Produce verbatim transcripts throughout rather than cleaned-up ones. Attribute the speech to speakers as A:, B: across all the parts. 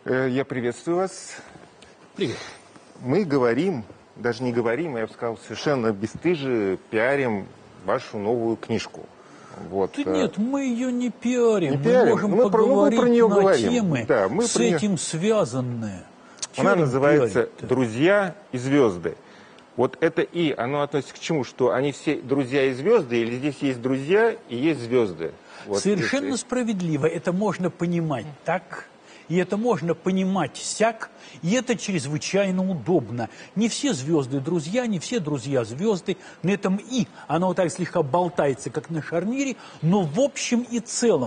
A: Я приветствую вас.
B: Привет.
A: Мы говорим, даже не говорим, я бы сказал, совершенно бесстыже пиарим вашу новую книжку. Вот.
B: Да нет, мы ее не пиарим.
A: Не
B: мы
A: пиарим.
B: можем
A: мы
B: поговорить
A: про, мы про нее
B: на
A: говорим.
B: темы,
A: да, мы
B: с
A: нее...
B: этим связанные.
A: Она называется «Друзья и звезды». Вот это «и», оно относится к чему? Что они все друзья и звезды, или здесь есть друзья и есть звезды? Вот,
B: Совершенно
A: если...
B: справедливо. Это можно понимать так, и это можно понимать сяк, и это чрезвычайно удобно. Не все звезды друзья, не все друзья звезды. На этом «и» оно вот так слегка болтается, как на шарнире, но в общем и целом.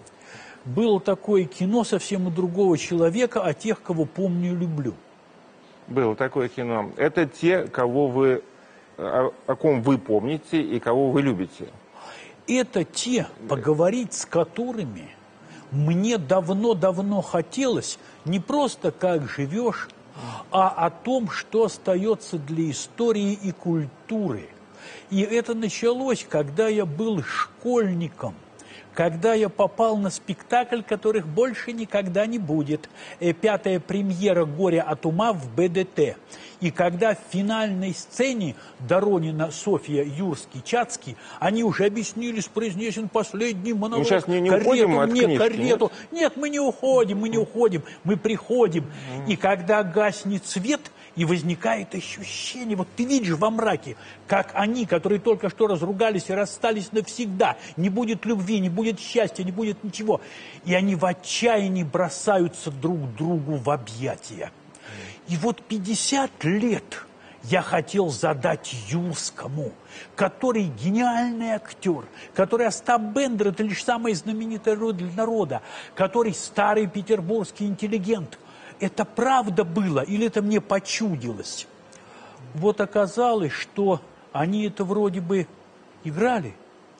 B: Было такое кино совсем у другого человека, о тех, кого помню и люблю.
A: Было такое кино. Это те, кого вы, о, о ком вы помните и кого вы любите.
B: Это те, поговорить с которыми мне давно-давно хотелось не просто как живешь, а о том, что остается для истории и культуры. И это началось, когда я был школьником, когда я попал на спектакль, которых больше никогда не будет. Пятая премьера «Горе от ума» в Бэ Дэ Тэ. И когда в финальной сцене Доронина, Софья, Юрский, Чацкий, они уже объяснились, произнесен последний монолог.
A: Мы сейчас не, не
B: карету,
A: уходим от
B: мне,
A: книжки,
B: карету.
A: Нет?
B: нет, мы не уходим, мы не уходим, мы приходим. Mm. И когда гаснет свет, и возникает ощущение, вот ты видишь во мраке, как они, которые только что разругались и расстались навсегда, не будет любви, не будет счастья, не будет ничего. И они в отчаянии бросаются друг другу в объятия. И вот пятьдесят лет я хотел задать Юрскому, который гениальный актер, который Остап Бендер, это лишь самая знаменитая роль для народа, который старый петербургский интеллигент. Это правда было или это мне почудилось? Вот оказалось, что они это вроде бы играли,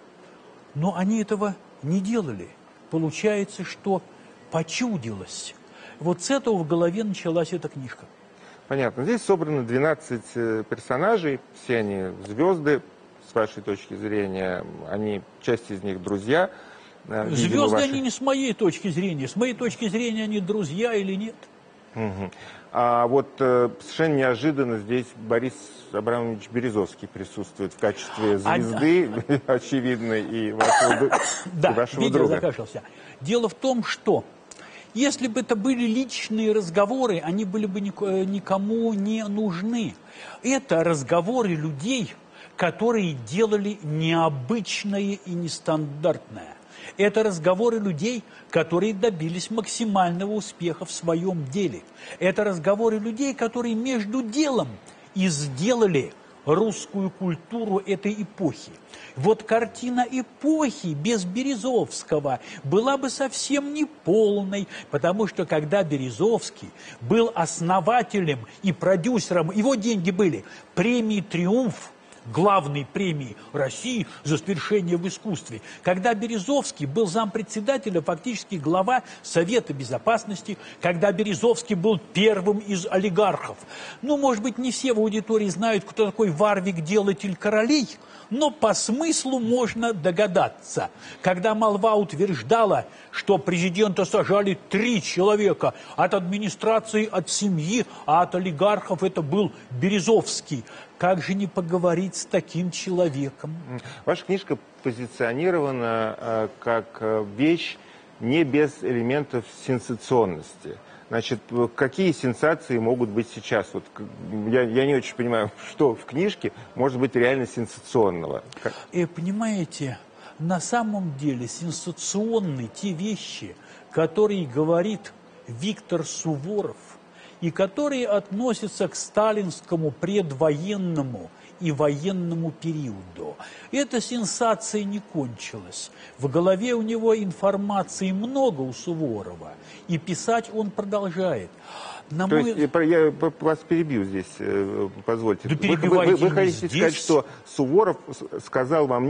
B: но они этого не делали. Получается, что почудилось. Вот с этого в голове началась эта книжка.
A: Понятно. Здесь собрано двенадцать персонажей, все они звезды, с вашей точки зрения, они, часть из них друзья.
B: Звезды
A: ваши...
B: они не с моей точки зрения. С моей точки зрения они друзья или нет.
A: Угу. А вот э, совершенно неожиданно здесь Борис Абрамович Березовский присутствует в качестве звезды, а... очевидной, и вашего,
B: да,
A: и вашего
B: видео
A: друга.
B: Закашлялся. Дело в том, что если бы это были личные разговоры, они были бы никому не нужны. Это разговоры людей, которые делали необычное и нестандартное. Это разговоры людей, которые добились максимального успеха в своем деле. Это разговоры людей, которые между делом и сделали русскую культуру этой эпохи. Вот картина эпохи без Березовского была бы совсем неполной, потому что когда Березовский был основателем и продюсером, его деньги были премии «Триумф», главной премии России за свершение в искусстве. Когда Березовский был зампредседателя, фактически глава Совета Безопасности, когда Березовский был первым из олигархов. Ну, может быть, не все в аудитории знают, кто такой Варвик, делатель королей, но по смыслу можно догадаться. Когда молва утверждала, что президента сажали три человека, от администрации, от семьи, а от олигархов это был Березовский. Как же не поговорить с таким человеком?
A: Ваша книжка позиционирована э, как э, вещь не без элементов сенсационности. Значит, какие сенсации могут быть сейчас? Вот, я, я не очень понимаю, что в книжке может быть реально сенсационного.
B: И понимаете, на самом деле сенсационны те вещи, которые говорит Виктор Суворов, и которые относятся к сталинскому предвоенному и военному периоду. Эта сенсация не кончилась. В голове у него информации много у Суворова, и писать он продолжает. На
A: То
B: мой...
A: есть, я вас перебью здесь, позвольте.
B: Да
A: вы, вы, вы, вы хотите
B: здесь.
A: сказать, что Суворов сказал вам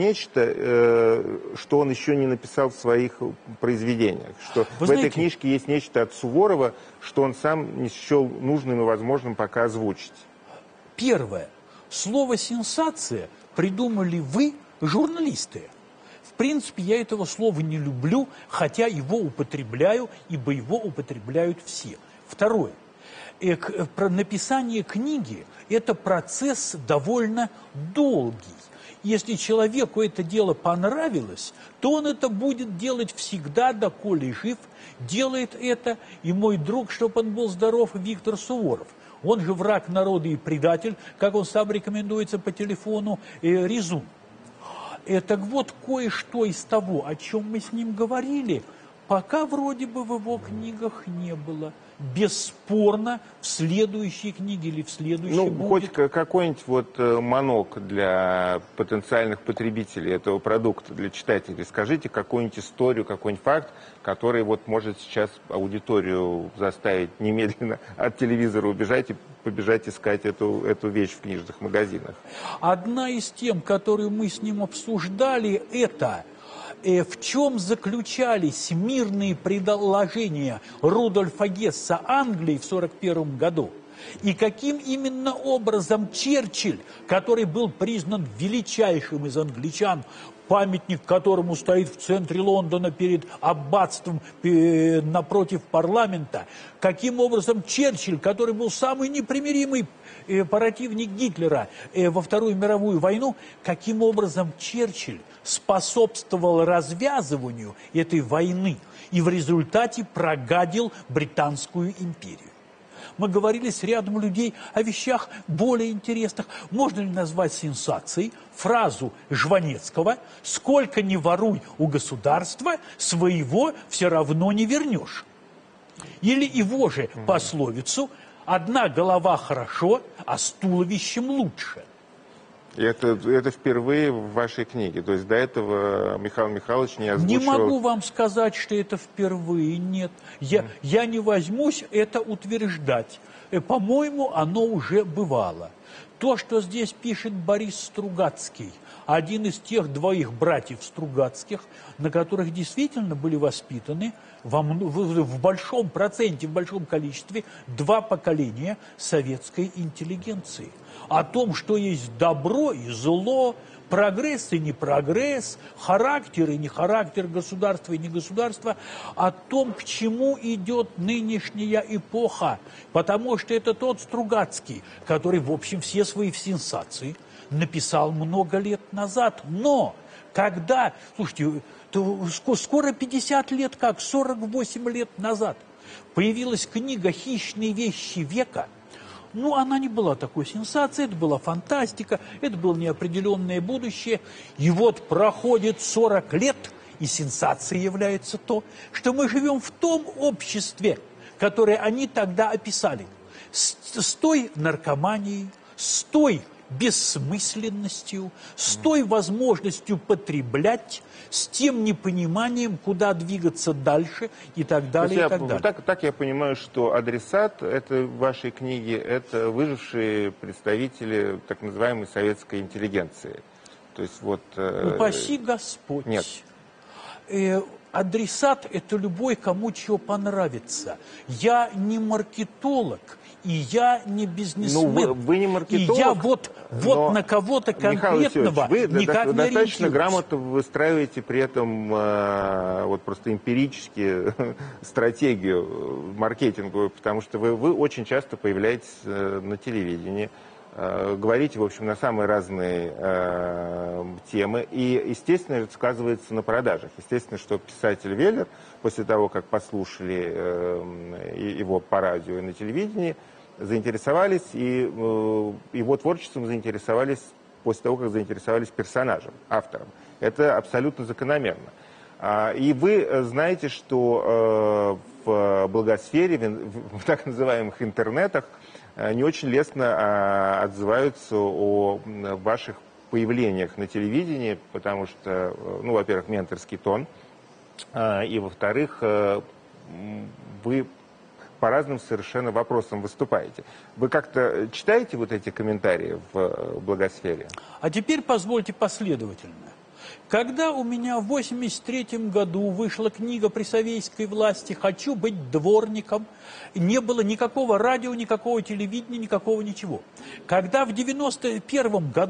A: нечто, что он еще не написал в своих произведениях? Что
B: вы
A: в
B: знаете,
A: этой книжке есть нечто от Суворова, что он сам не счел нужным и возможным пока озвучить?
B: Первое. Слово «сенсация» придумали вы, журналисты. В принципе, я этого слова не люблю, хотя его употребляю, ибо его употребляют все. Второе. Э, к, про написание книги – это процесс довольно долгий. Если человеку это дело понравилось, то он это будет делать всегда, доколе жив. Делает это и мой друг, чтобы он был здоров, Виктор Суворов. Он же враг народа и предатель, как он сам рекомендуется по телефону, э, Резун. Это вот кое-что из того, о чем мы с ним говорили, пока вроде бы в его книгах не было. Бесспорно, в следующей книге или в следующей
A: Ну,
B: будет...
A: хоть какой-нибудь вот манок для потенциальных потребителей этого продукта, для читателей. Скажите какую-нибудь историю, какой-нибудь факт, который вот может сейчас аудиторию заставить немедленно от телевизора убежать и побежать искать эту, эту вещь в книжных магазинах.
B: Одна из тем, которую мы с ним обсуждали, это... В чем заключались мирные предложения Рудольфа Гесса Англии в сорок первом году? И каким именно образом Черчилль, который был признан величайшим из англичан, памятник которому стоит в центре Лондона перед аббатством напротив парламента, каким образом Черчилль, который был самый непримиримый противник Гитлера во Вторую мировую войну, каким образом Черчилль способствовал развязыванию этой войны и в результате прогадил Британскую империю. Мы говорили с рядом людей о вещах более интересных. Можно ли назвать сенсацией фразу Жванецкого «Сколько ни воруй у государства, своего все равно не вернешь». Или его же пословицу «Одна голова хорошо, а с туловищем лучше».
A: Это, это впервые в вашей книге. То есть до этого Михаил Михайлович не озвучивал...
B: Не могу вам сказать, что это впервые, нет. Я, mm. я не возьмусь это утверждать. По-моему, оно уже бывало. То, что здесь пишет Борис Стругацкий, один из тех двоих братьев Стругацких, на которых действительно были воспитаны в, в, в большом проценте, в большом количестве два поколения советской интеллигенции. О том, что есть добро и зло, прогресс и не прогресс, характер и не характер, государства и не государства, о том, к чему идет нынешняя эпоха. Потому что это тот Стругацкий, который, в общем, все свои сенсации написал много лет назад. Но когда, слушайте, скоро пятьдесят лет, как сорок восемь лет назад, появилась книга «Хищные вещи века», ну, она не была такой сенсацией, это была фантастика, это было неопределенное будущее. И вот проходит сорок лет, и сенсацией является то, что мы живем в том обществе, которое они тогда описали. С, с той наркоманией, с той бессмысленностью, с той возможностью потреблять, с тем непониманием, куда двигаться дальше и так далее.
A: Я,
B: и так, далее.
A: Так, так я понимаю, что адресат этой вашей книги – это выжившие представители так называемой советской интеллигенции. То есть вот...
B: Упаси Господь.
A: Нет.
B: Э, адресат – это любой, кому чего понравится. Я не маркетолог. И я не бизнесмен.
A: Ну, вы, вы не маркетолог.
B: И я вот, вот на кого-то конкретного
A: вы
B: никак не
A: достаточно
B: ориентируюсь.
A: грамотно выстраиваете при этом э, вот просто эмпирически стратегию маркетинговую, потому что вы, вы очень часто появляетесь э, на телевидении, э, говорите, в общем, на самые разные э, темы, и, естественно, это сказывается на продажах. Естественно, что писатель Веллер, после того, как послушали э, его по радио и на телевидении, заинтересовались, и э, его творчеством заинтересовались после того, как заинтересовались персонажем, автором. Это абсолютно закономерно. А, и вы знаете, что э, в благосфере, в, в так называемых интернетах, э, не очень лестно э, отзываются о ваших появлениях на телевидении, потому что, ну, во-первых, менторский тон, э, и, во-вторых, э, вы по разным совершенно вопросам выступаете. Вы как-то читаете вот эти комментарии в благосфере?
B: А теперь позвольте последовательно. Когда у меня в восемьдесят третьем году вышла книга при советской власти «Хочу быть дворником», не было никакого радио, никакого телевидения, никакого ничего. Когда в девяносто первом году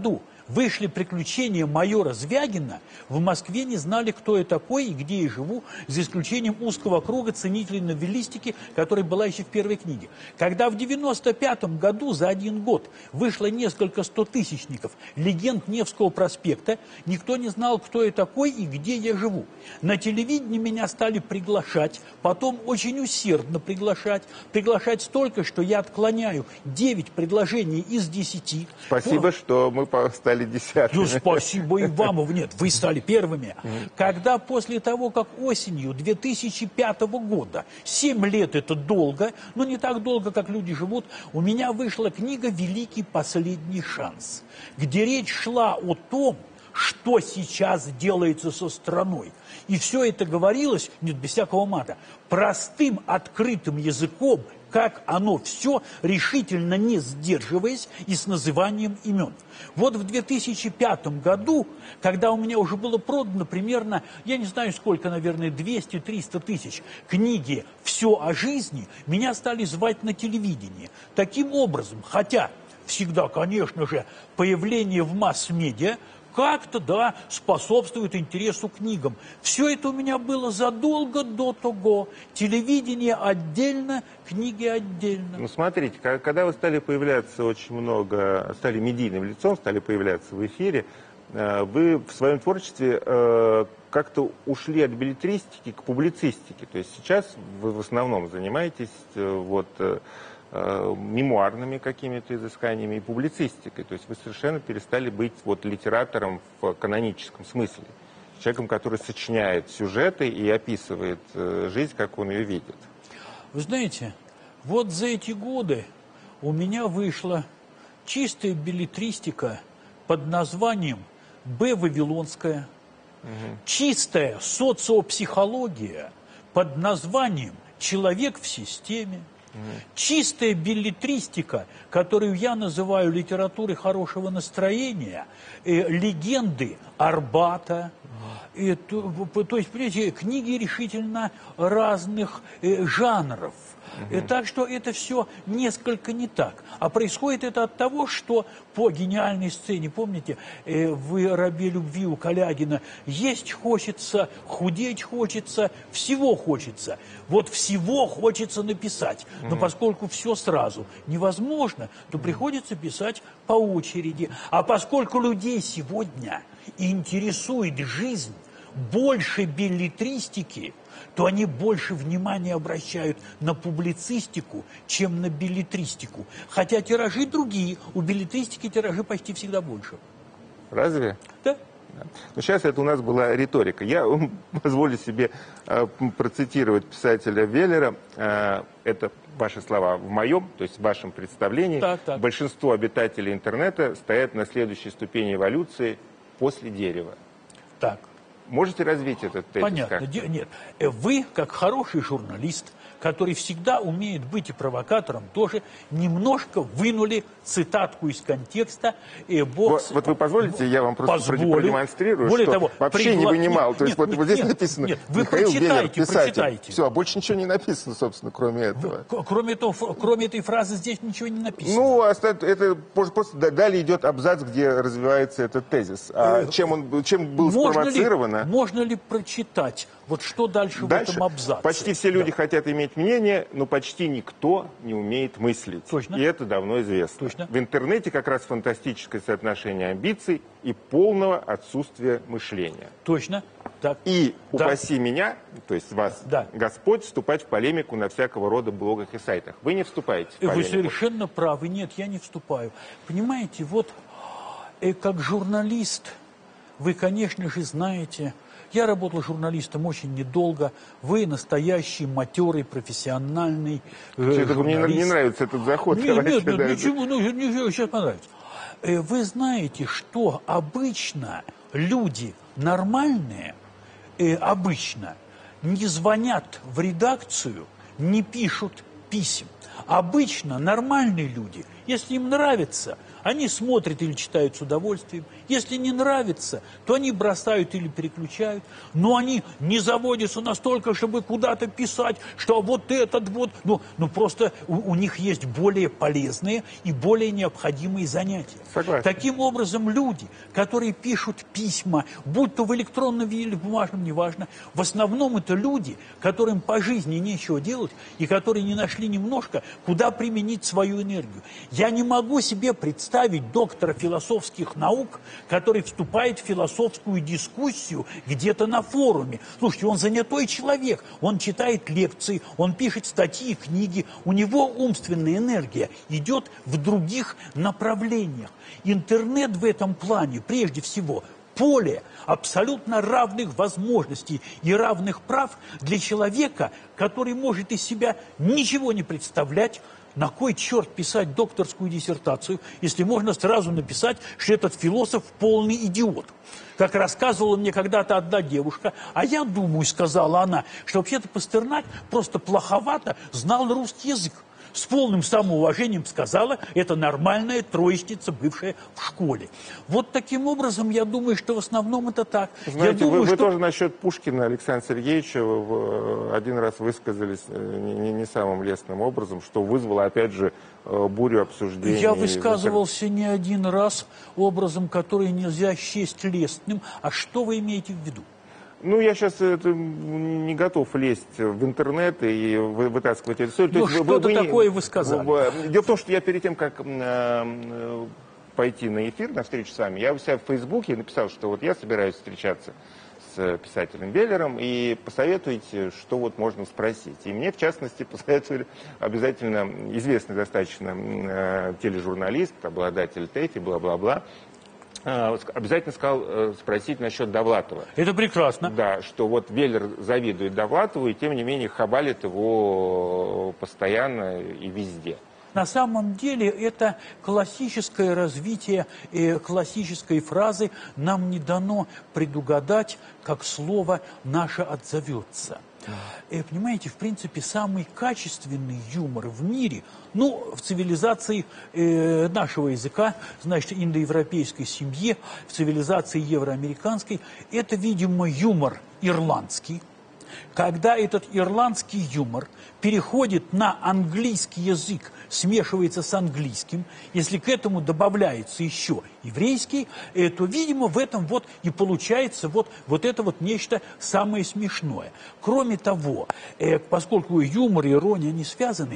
B: вышли «Приключения майора Звягина», в Москве не знали, кто я такой и где я живу, за исключением узкого круга ценителей новеллистики, которая была еще в первой книге. Когда в девяносто пятом году за один год вышло несколько стотысячников «Легенд Невского проспекта», никто не знал, кто я такой и где я живу. На телевидении меня стали приглашать, потом очень усердно приглашать, приглашать столько, что я отклоняю девять предложений из десяти.
A: Спасибо, По... что мы стали десятыми.
B: Ну, спасибо и вам. Нет, вы стали первыми. Когда после того, как осенью две тысячи пятого года, семь лет это долго, но не так долго, как люди живут, у меня вышла книга «Великий последний шанс», где речь шла о том, что сейчас делается со страной. И все это говорилось, нет, без всякого мата, простым, открытым языком, как оно все, решительно не сдерживаясь и с называнием имен. Вот в две тысячи пятом году, когда у меня уже было продано примерно, я не знаю сколько, наверное, двести-триста тысяч книги «Все о жизни», меня стали звать на телевидении. Таким образом, хотя всегда, конечно же, появление в масс-медиа как-то, да, способствует интересу к книгам. Все это у меня было задолго до того. Телевидение отдельно, книги отдельно.
A: Ну, смотрите, когда вы стали появляться очень много, стали медийным лицом, стали появляться в эфире, вы в своем творчестве как-то ушли от беллетристики к публицистике. То есть сейчас вы в основном занимаетесь вот мемуарными какими-то изысканиями и публицистикой. То есть вы совершенно перестали быть вот литератором в каноническом смысле. Человеком, который сочиняет сюжеты и описывает жизнь, как он ее видит.
B: Вы знаете, вот за эти годы у меня вышла чистая беллетристика под названием «Б. Вавилонская», угу. чистая социопсихология под названием «Человек в системе», чистая беллетристика, которую я называю литературой хорошего настроения, э, легенды Арбата, э, то, то есть, понимаете, книги решительно разных э, жанров. Угу. Так что это все несколько не так. А происходит это от того, что по гениальной сцене, помните, э, в «Рабе любви» у Калягина есть хочется, худеть хочется, всего хочется. Вот всего хочется написать. Угу. Но поскольку все сразу невозможно, то приходится писать по очереди. А поскольку людей сегодня интересует жизнь больше беллетристики, то они больше внимания обращают на публицистику, чем на беллетристику. Хотя тиражи другие, у беллетристики тиражи почти всегда больше.
A: Разве?
B: Да.
A: Ну, сейчас это у нас была риторика. Я позволю себе э, процитировать писателя Веллера. Э, это ваши слова в моем, то есть в вашем представлении.
B: Так, так.
A: Большинство обитателей интернета стоят на следующей ступени эволюции после дерева.
B: Так.
A: Можете развить этот тезис?
B: Понятно. Де- нет. Вы, как хороший журналист, который всегда умеет быть и провокатором, тоже немножко вынули цитатку из контекста. И бокс...
A: вот, вот вы позволите, я вам просто
B: Позволю.
A: продемонстрирую,
B: Более
A: что
B: того,
A: вообще
B: пригла...
A: не вынимал.
B: Нет,
A: То есть
B: нет,
A: вот, вот здесь
B: нет,
A: написано
B: нет, вы
A: Михаил
B: прочитайте,
A: Веллер, писатель.
B: прочитайте.
A: Все, а больше ничего не написано, собственно, кроме этого.
B: Кроме, того, кроме этой фразы здесь ничего не написано.
A: Ну, это просто далее идет абзац, где развивается этот тезис. А чем он чем был спровоцировано?
B: Можно ли прочитать? Вот что дальше,
A: дальше
B: в этом абзаце?
A: Почти все люди
B: да.
A: хотят иметь мнение, но почти никто не умеет мыслить.
B: Точно.
A: И это давно известно.
B: Точно.
A: В интернете как раз фантастическое соотношение амбиций и полного отсутствия мышления.
B: Точно. Так.
A: И
B: да.
A: упаси меня, то есть вас, да. Господь, вступать в полемику на всякого рода блогах и сайтах. Вы не вступаете в полемику.
B: Вы совершенно правы. Нет, я не вступаю. Понимаете, вот э, как журналист, вы, конечно же, знаете... Я работал журналистом очень недолго. Вы настоящий, матерый, профессиональный э, журналист.
A: Мне не нравится этот заход.
B: Нет,
A: Давайте,
B: нет, нет,
A: да,
B: ничего, ну, ничего, сейчас понравится. Э, вы знаете, что обычно люди нормальные, э, обычно не звонят в редакцию, не пишут писем. Обычно нормальные люди, если им нравится, Они смотрят или читают с удовольствием. Если не нравится, то они бросают или переключают. Но они не заводятся настолько, чтобы куда-то писать, что вот этот вот... Ну, ну просто у, у них есть более полезные и более необходимые занятия.
A: Согласен.
B: Таким образом, люди, которые пишут письма, будь то в электронном виде или бумажном, неважно, в основном это люди, которым по жизни нечего делать и которые не нашли немножко, куда применить свою энергию. Я не могу себе представить доктора философских наук, который вступает в философскую дискуссию где-то на форуме. Слушайте, он занятой человек, он читает лекции, он пишет статьи, книги, у него умственная энергия идет в других направлениях. Интернет в этом плане, прежде всего, поле абсолютно равных возможностей и равных прав для человека, который может из себя ничего не представлять. На кой черт писать докторскую диссертацию, если можно сразу написать, что этот философ полный идиот? Как рассказывала мне когда-то одна девушка, а я думаю, сказала она, что вообще-то Пастернак просто плоховато знал русский язык. С полным самоуважением сказала, это нормальная троечница, бывшая в школе. Вот таким образом, я думаю, что в основном это так.
A: Знаете,
B: я думаю,
A: вы, вы
B: что...
A: тоже насчет Пушкина Александра Сергеевича вы один раз высказались не, не, не самым лестным образом, что вызвало, опять же, бурю обсуждений.
B: Я высказывался не один раз образом, который нельзя счесть лестным. А что вы имеете в виду?
A: Ну, я сейчас это, не готов лезть в интернет и вытаскивать эту историю.
B: Ну, что-то вы такое вы сказали.
A: Дело в том, что я перед тем, как э, пойти на эфир, на встречу с вами, я у себя в Фейсбуке написал, что вот я собираюсь встречаться с писателем Веллером, и посоветуйте, что вот можно спросить. И мне, в частности, посоветовали обязательно известный достаточно э, тележурналист, обладатель ТЭФИ, бла-бла-бла, обязательно сказал спросить насчет Довлатова.
B: Это прекрасно.
A: Да, что вот Веллер завидует Довлатову, и тем не менее хабалит его постоянно и везде.
B: На самом деле это классическое развитие э, классической фразы «нам не дано предугадать, как слово наше отзовется». Э, понимаете, в принципе, самый качественный юмор в мире, ну, в цивилизации э, нашего языка, значит, индоевропейской семье, в цивилизации евроамериканской, это, видимо, юмор ирландский. Когда этот ирландский юмор переходит на английский язык, смешивается с английским, если к этому добавляется еще еврейский, то, видимо, в этом вот и получается вот, вот это вот нечто самое смешное. Кроме того, поскольку юмор и ирония, они связаны,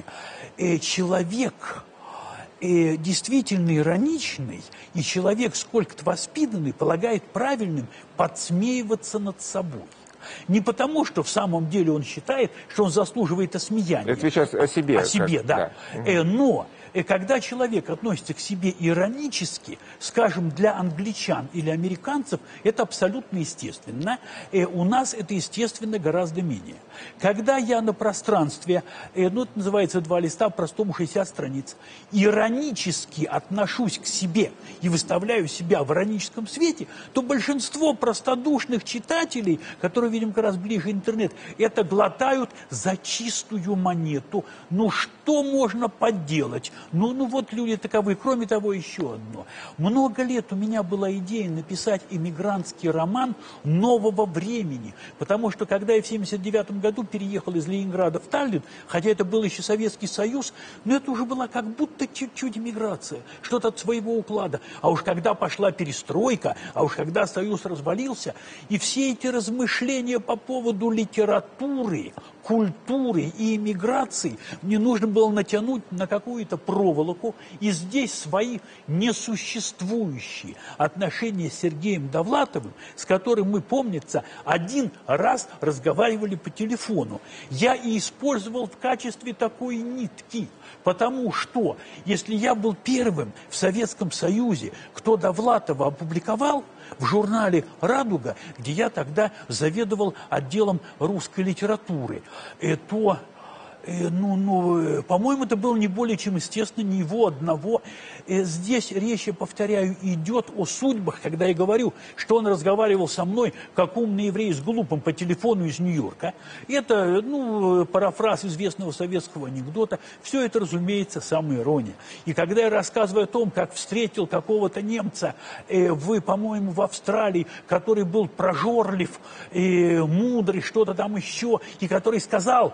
B: человек действительно ироничный, и человек сколько-то воспитанный полагает правильным подсмеиваться над собой. Не потому, что в самом деле он считает, что он заслуживает осмеяния.
A: Это сейчас о себе.
B: О себе,
A: как,
B: да.
A: да.
B: Э, но э, когда человек относится к себе иронически, скажем, для англичан или американцев, это абсолютно естественно. Э, у нас это, естественно, гораздо менее. Когда я на пространстве, э, ну, это называется два листа, простому шестьдесят страниц, иронически отношусь к себе и выставляю себя в ироническом свете, то большинство простодушных читателей, которые, видимо, как раз ближе интернет, это глотают за чистую монету. Ну, что можно поделать? Ну, ну вот люди таковы. Кроме того, еще одно. Много лет у меня была идея написать эмигрантский роман нового времени. Потому что, когда я в семьдесят девятом году переехал из Ленинграда в Таллин, хотя это был еще Советский Союз, но это уже была как будто чуть-чуть эмиграция. Что-то от своего уклада. А уж когда пошла перестройка, а уж когда Союз развалился, и все эти размышления по поводу литературы, культуры и эмиграции мне нужно было натянуть на какую-то проволоку, и здесь свои несуществующие отношения с Сергеем Довлатовым, с которым мы, помнится, один раз разговаривали по телефону, я и использовал в качестве такой нитки, потому что, если я был первым в Советском Союзе, кто Довлатова опубликовал, в журнале «Радуга», где я тогда заведовал отделом русской литературы, то Ну, ну, по-моему, это было не более чем естественно, не его одного. Здесь речь, я повторяю, идет о судьбах, когда я говорю, что он разговаривал со мной, как умный еврей с глупым по телефону из Нью-Йорка. Это, ну, парафраз известного советского анекдота. Все это, разумеется, самоирония. И когда я рассказываю о том, как встретил какого-то немца, э, вы, по-моему, в Австралии, который был прожорлив, э, мудрый, что-то там еще, и который сказал...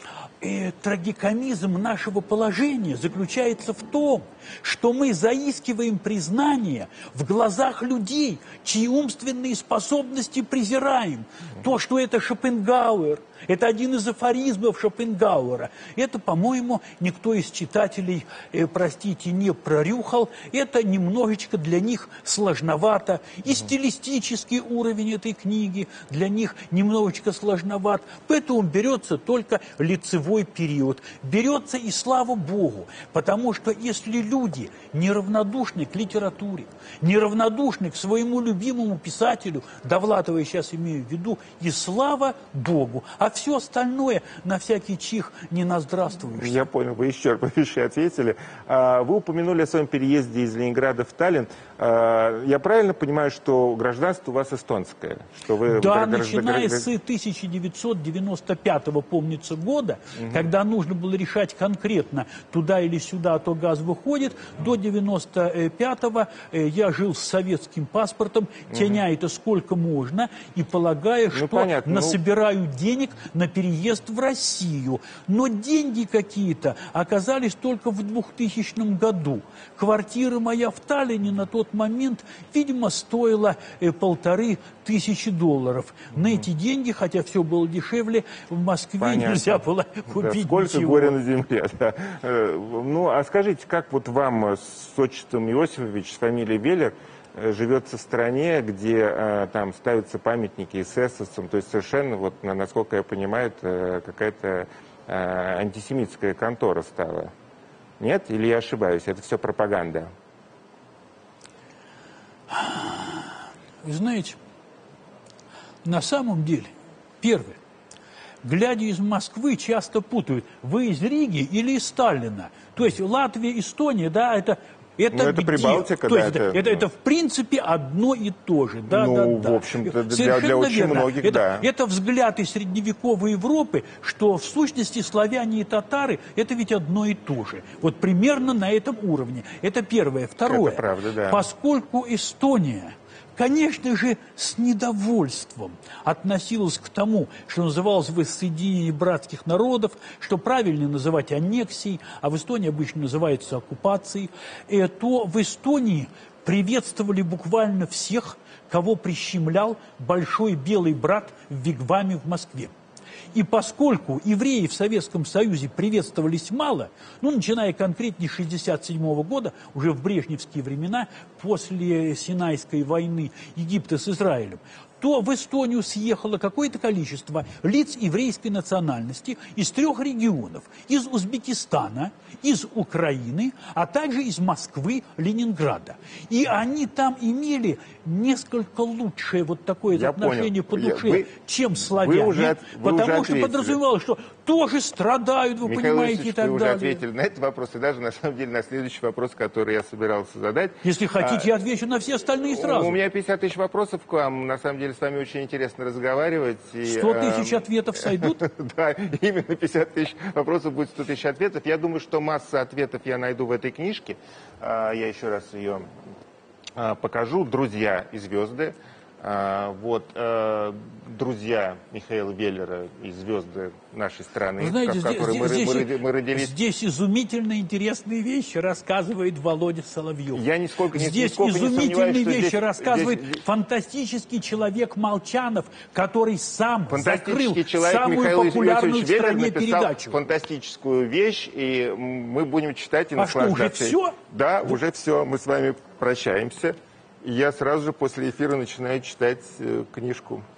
B: И трагикомизм нашего положения заключается в том, что мы заискиваем признание в глазах людей, чьи умственные способности презираем. То, что это Шопенгауэр, это один из афоризмов Шопенгауэра. Это, по-моему, никто из читателей, э, простите, не прорюхал. Это немножечко для них сложновато. И стилистический уровень этой книги для них немножечко сложноват. Поэтому берется только лицевой период. Берется и слава Богу. Потому что если люди неравнодушны к литературе, неравнодушны к своему любимому писателю, Довлатова я сейчас имею в виду, и слава Богу. А все остальное на всякий чих не на здравствующий.
A: Я понял, вы исчерпывающе ответили. Вы упомянули о своем переезде из Ленинграда в Таллин. Я правильно понимаю, что гражданство у вас эстонское? Что вы
B: да,
A: граждан...
B: начиная с тысяча девятьсот девяносто пятого, помнится, года, угу. когда нужно было решать конкретно, туда или сюда, а то газ выходит, до девяносто пятого я жил с советским паспортом, угу. тяня это сколько можно, и полагая,
A: ну,
B: что
A: понятно,
B: насобираю
A: ну...
B: денег на переезд в Россию. Но деньги какие-то оказались только в двухтысячном году. Квартира моя в Таллине на тот момент, видимо, стоила э, полторы тысячи долларов. Mm-hmm. На эти деньги, хотя все было дешевле, в Москве
A: Понятно.
B: Нельзя было купить
A: да, сколько
B: ничего.
A: горя на земле. Да. Ну, а скажите, как вот вам с отчеством Иосифович, с фамилией Веллер, живется в стране, где э, там ставятся памятники эсэсовцам, то есть совершенно, вот, насколько я понимаю, это какая-то э, антисемитская контора стала. Нет? Или я ошибаюсь? Это все пропаганда?
B: Вы знаете, на самом деле, первое, глядя из Москвы, часто путают, вы из Риги или из Таллина. То есть Латвия, Эстония, да, это... Это,
A: это Прибалтика,
B: то
A: да.
B: Есть,
A: это,
B: это, это в принципе одно и то же. Да,
A: ну,
B: да,
A: в
B: да.
A: общем-то, для, для очень
B: верно.
A: многих,
B: это,
A: да.
B: Это взгляд из средневековой Европы, что в сущности славяне и татары, это ведь одно и то же. Вот примерно на этом уровне. Это первое. Второе.
A: Это правда, да.
B: Поскольку Эстония, конечно же, с недовольством относилась к тому, что называлось воссоединение братских народов, что правильно называть аннексией, а в Эстонии обычно называется оккупацией, то в Эстонии приветствовали буквально всех, кого прищемлял большой белый брат в Вигваме в Москве. И поскольку евреи в Советском Союзе приветствовались мало, ну, начиная конкретнее с шестьдесят седьмого года, уже в брежневские времена, после Синайской войны Египта с Израилем, то в Эстонию съехало какое-то количество лиц еврейской национальности из трех регионов. Из Узбекистана, из Украины, а также из Москвы, Ленинграда. И они там имели несколько лучшее вот такое
A: Я
B: отношение
A: понял.
B: по душе,
A: вы,
B: чем славяне.
A: Вы уже, вы
B: потому
A: уже
B: что подразумевалось, что тоже страдают, вы
A: Михаил
B: понимаете,
A: Ильич,
B: и так
A: вы
B: далее.
A: уже ответили на этот вопрос, и даже, на самом деле, на следующий вопрос, который я собирался задать.
B: Если хотите, а, я отвечу на все остальные сразу.
A: У меня пятьдесят тысяч вопросов к вам. На самом деле, с вами очень интересно разговаривать.
B: сто тысяч ответов сойдут?
A: Да, именно пятьдесят тысяч вопросов будет сто тысяч ответов. Я думаю, что масса ответов я найду в этой книжке. Я еще раз ее покажу. «Друзья и звезды». Вот, друзья Михаила Веллера и звезды нашей страны,
B: знаете,
A: в которой мы,
B: здесь,
A: мы, мы родились.
B: Здесь изумительно интересные вещи рассказывает Володя Соловьев.
A: Я нисколько,
B: здесь
A: нисколько
B: изумительные
A: не
B: вещи
A: здесь,
B: рассказывает
A: здесь...
B: фантастический человек Молчанов, который сам закрыл
A: человек,
B: самую
A: Михаил
B: популярную
A: Иосифович
B: в стране
A: Веллер
B: передачу.
A: Фантастическую вещь, и мы будем читать и
B: а
A: наслаждаться.
B: А что, уже все?
A: Да, да, уже все. Мы с вами прощаемся. И я сразу же после эфира начинаю читать э, книжку.